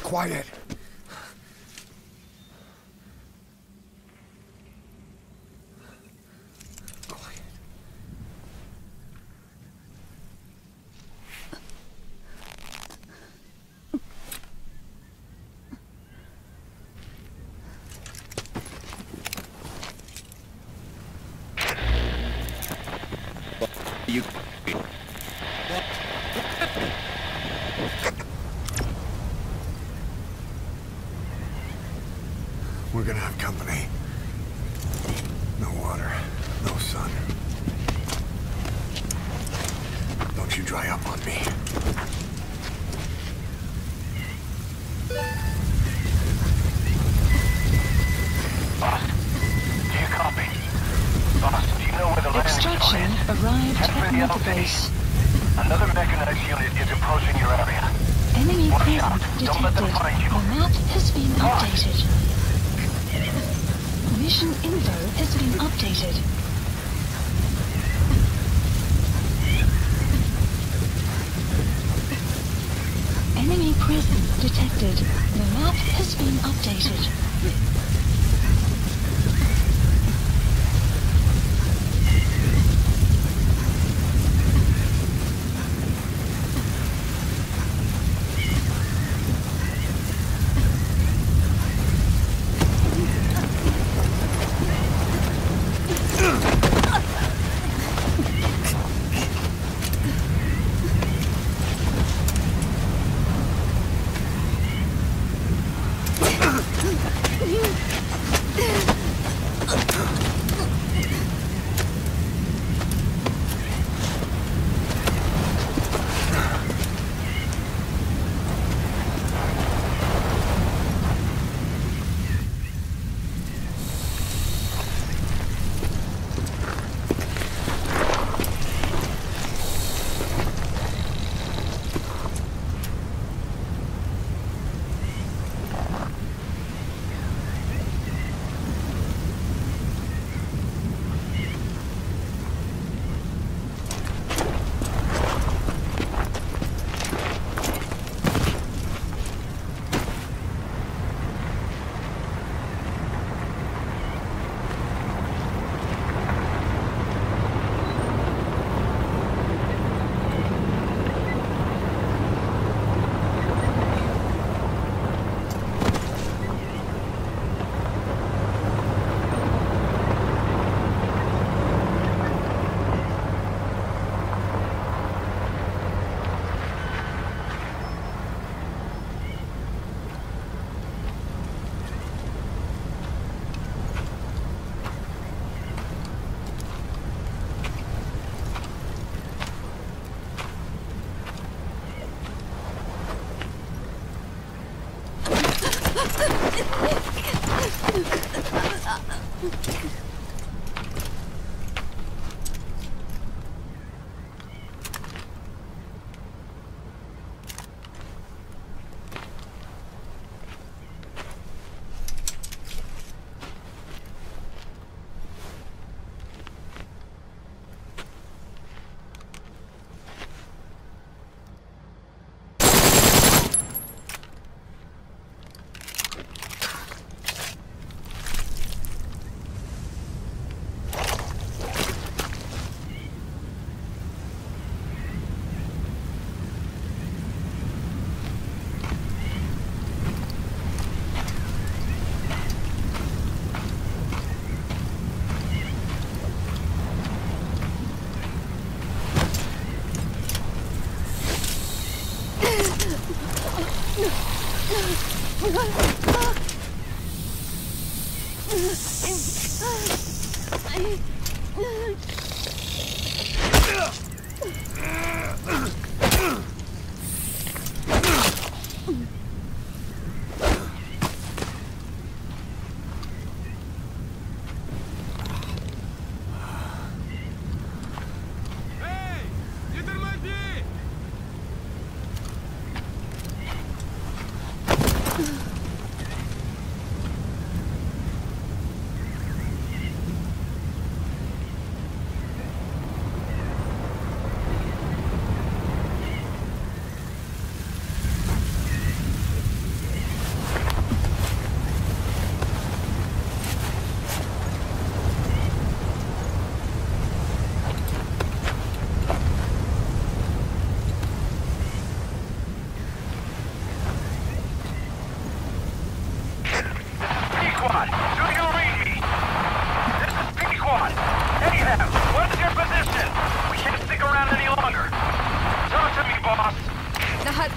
quiet. Quiet. You. We're gonna have company. No water, no sun. Don't you dry up on me. Boss, do you copy? Boss, do you know where the landing Extraction zone is? arrived Head for at the Mother LZ. Base. Another mechanized unit is approaching your area. Enemy Watch presence out. Don't let them detected. find you. The map has been Boss. updated. Mission info has been updated. Enemy presence detected. The map has been updated.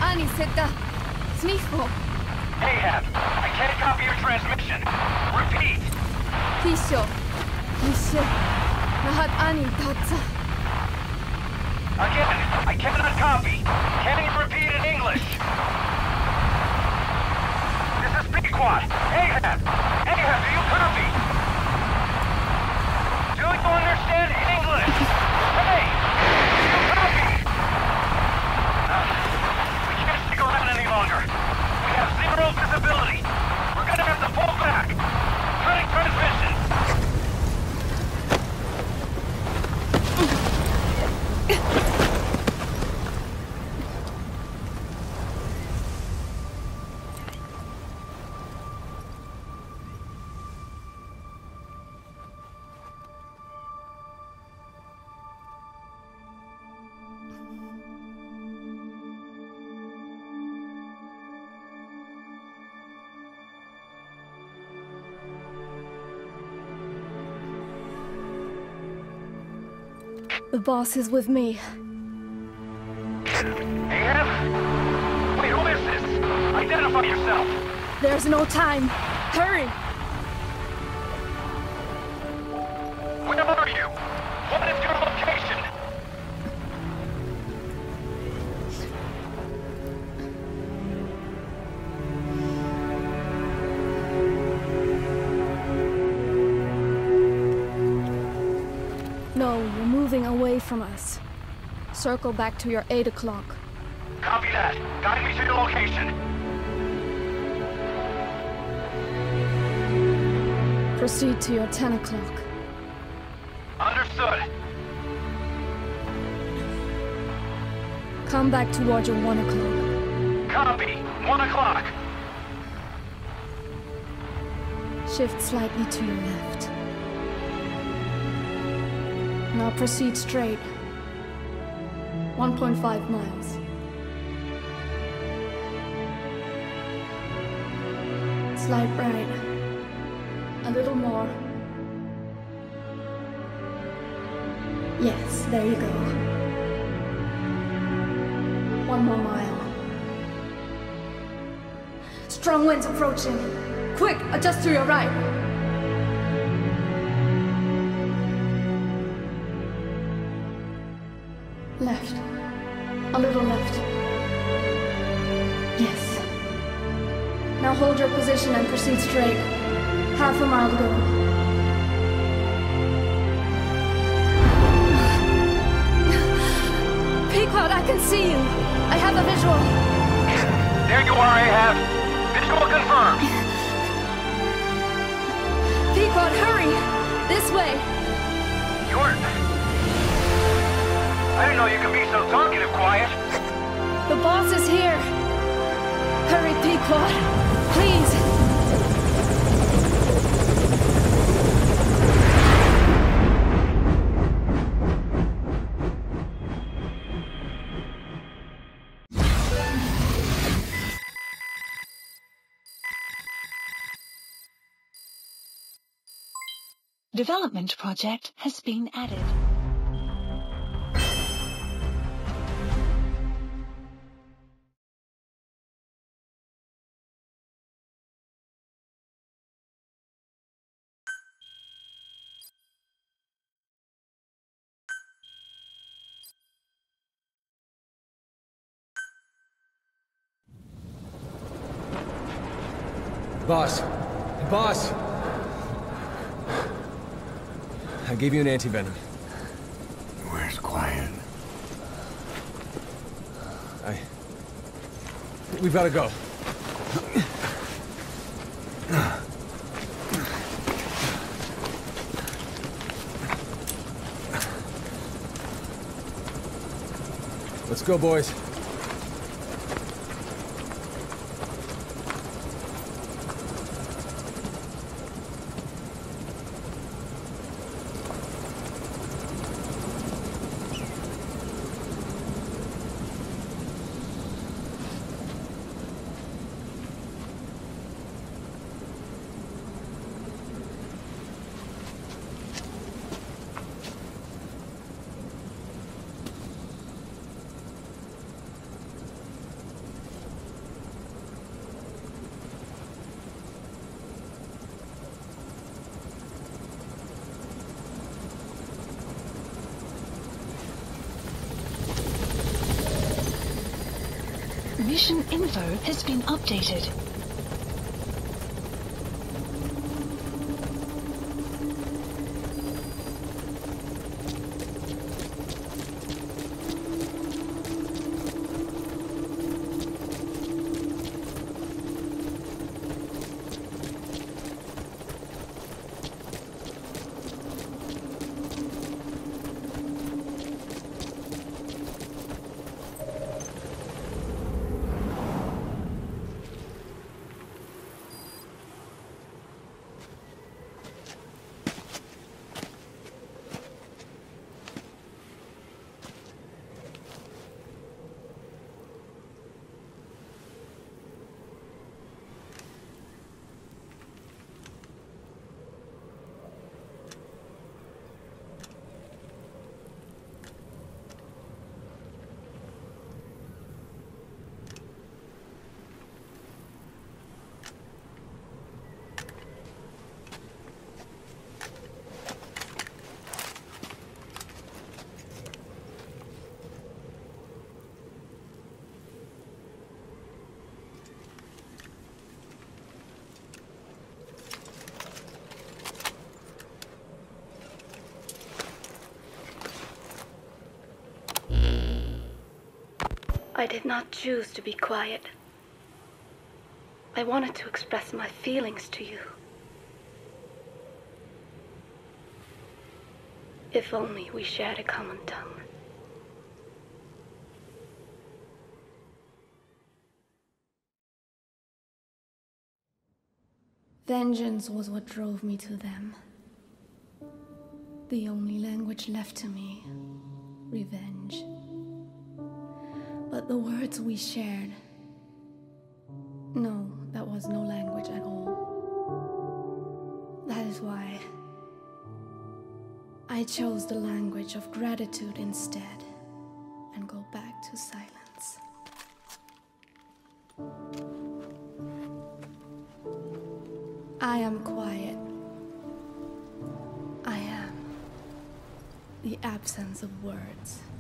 Ani seta. Smifo. Ahab, I can't copy your transmission. Repeat. Tisho. Nishe. Nahat Ani tatsa. Again, I cannot copy. Can you repeat in English? This is Pequod. Ahab! Ahab, do you copy? Do you understand English? Hey! Do you copy? We can't stick around any longer. We have zero visibility. We're gonna have to pull back. Cutting transmission. The boss is with me. Ahab? Wait, who is this? Identify yourself. There's no time. Hurry! Where are you? What is your location? No, you're moving away from us. Circle back to your 8 o'clock. Copy that. Guide me to your location. Proceed to your 10 o'clock. Understood. Come back towards your 1 o'clock. Copy. 1 o'clock. Shift slightly to your left. Now proceed straight. 1.5 miles. Slide right. A little more. Yes, there you go. 1 more mile. Strong winds approaching. Quick, adjust to your right. Left. A little left. Yes. Now hold your position and proceed straight. Half a mile to go. Pequod, I can see you. I have a visual. There you are, Ahab. Visual confirmed. Pequod, hurry! This way. I didn't know you could be so talkative, Quiet. The boss is here. Hurry, Pequod. Please. Development project has been added. Boss. Boss! I gave you an anti-venom. Where's Quiet? We've got to go. Let's go, boys. Mission info has been updated. I did not choose to be quiet. I wanted to express my feelings to you. If only we shared a common tongue. Vengeance was what drove me to them. The only language left to me, revenge. But the words we shared, no, that was no language at all. That is why I chose the language of gratitude instead and go back to silence. I am quiet. I am the absence of words.